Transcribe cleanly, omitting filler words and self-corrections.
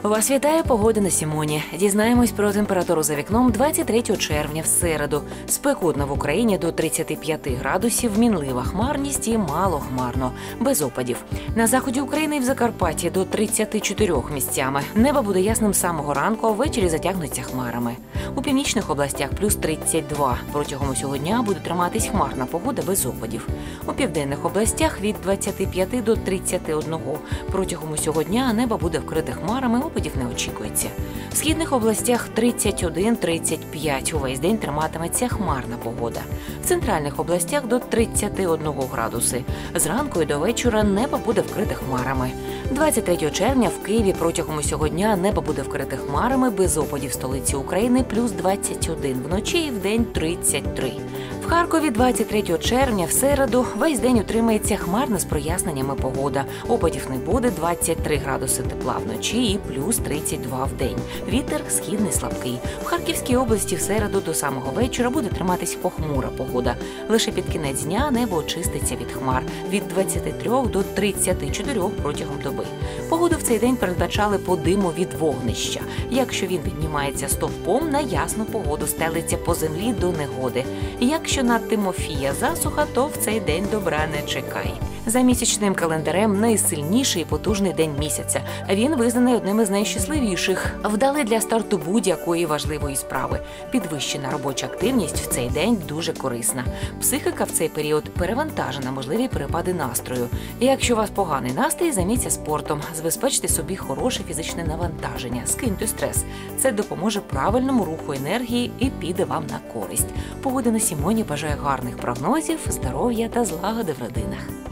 Вас вітає погода на Сімоні. Дізнаємось про температуру за вікном 23 червня в середу. Спекотно в Україні до 35 градусів, мінлива хмарність і мало хмарно, без опадів. На заході України і в Закарпатті до 34 місцями. Небо буде ясним з самого ранку, а ввечері затягнуться хмарами. У північних областях плюс 32. Протягом усього дня буде триматись хмарна погода без опадів. У південних областях від 25 до 31. Протягом усього дня небо буде вкрите хмарами, опадів не очікується. В східних областях 31-35. Увесь день триматиметься хмарна погода. В центральних областях до 31 градуси. Зранку і до вечора небо буде вкрите хмарами. 23 червня в Києві протягом усього дня небо буде вкрите хмарами, без опадів в столиці України плюс 21, вночі і вдень 33. В Харкові 23 червня в середу весь день утримається хмарна з проясненнями погода. Опадів не буде, 23 градуси тепла вночі і плюс 32 в день. Вітер східний слабкий. В Харківській області в середу до самого вечора буде триматись похмура погода. Лише під кінець дня небо очиститься від хмар. Від 23 до 34 протягом доби. Погоду в цей день передбачали по диму від вогнища. Якщо він піднімається стовпом, на ясну погоду стелиться по землі до негоди. Якщо над Тимофія засуха, то в цей день добра не чекай. За місячним календарем найсильніший і потужний день місяця. Він визнаний одним із найщасливіших. Вдалий для старту будь-якої важливої справи. Підвищена робоча активність в цей день дуже корисна. Психіка в цей період перевантажена, можливі перепади настрою. І якщо у вас поганий настрій, займіться спортом. Забезпечте собі хороше фізичне навантаження. Скиньте стрес. Це допоможе правильному руху енергії і піде вам на користь. Погода на Сімоні бажає гарних прогнозів, здоров'я та злагоди в родинах.